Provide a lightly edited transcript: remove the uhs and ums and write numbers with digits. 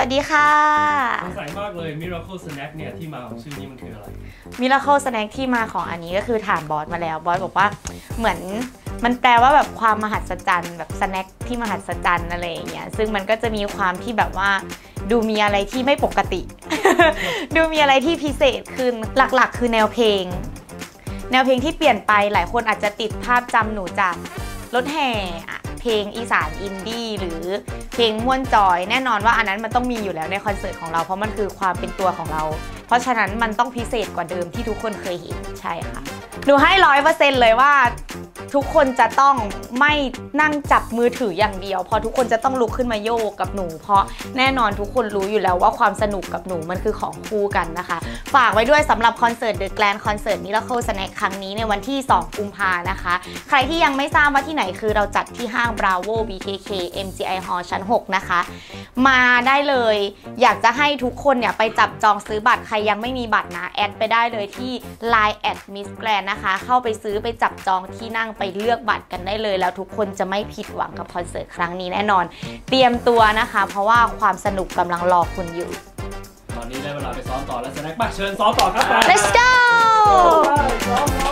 วัสดีค่ะสงสัยมากเลย Miracle Snack เนี่ยที่มาของชื่อนี้มันคืออะไร Miracle Snack ที่มาของอันนี้ก็คือถามบอสมาแล้วบอสบอกว่าเหมือนมันแปลว่าแบบความมหัศจรรย์แบบสแน็คที่มหัศจรรย์อะไรอย่างเงี้ยซึ่งมันก็จะมีความที่แบบว่าดูมีอะไรที่ไม่ปกติ ดูมีอะไรที่พิเศษขึ้นหลักๆคือแนวเพลงที่เปลี่ยนไปหลายคนอาจจะติดภาพจำหนูจากรถแห่เพลงอีสานอินดี้หรือเพลงม่วนจอยแน่นอนว่าอันนั้นมันต้องมีอยู่แล้วในคอนเสิร์ตของเราเพราะมันคือความเป็นตัวของเราเพราะฉะนั้นมันต้องพิเศษกว่าเดิมที่ทุกคนเคยเห็นใช่ค่ะหนูให้100%เลยว่าทุกคนจะต้องไม่นั่งจับมือถืออย่างเดียวเพราะทุกคนจะต้องลุกขึ้นมาโยกกับหนูเพราะแน่นอนทุกคนรู้อยู่แล้วว่าความสนุกกับหนูมันคือของคู่กันนะคะฝากไว้ด้วยสำหรับคอนเสิร์ต The Grand Concert Miracle Snack ครั้งนี้ในวันที่2 กุมภานะคะใครที่ยังไม่ทราบว่าที่ไหนคือเราจัดที่ห้าง Bravo BKK MGI Hall ชั้น 6 นะคะมาได้เลยอยากจะให้ทุกคนเนี่ยไปจับจองซื้อบัตรใครยังไม่มีบัตรนะแอดไปได้เลยที่ Line @Miss Grand นะคะเข้าไปซื้อไปจับจองที่นั่งไปเลือกบัตรกันได้เลยแล้วทุกคนจะไม่ผิดหวังกับคอนเสิร์ตครั้งนี้แน่นอนเตรียมตัวนะคะเพราะว่าความสนุกกำลังรอคุณอยู่ตอนนี้ได้เวลาไปซ้อมต่อแล้วสแน็คบักเชิญซ้อมต่อครับ Let's go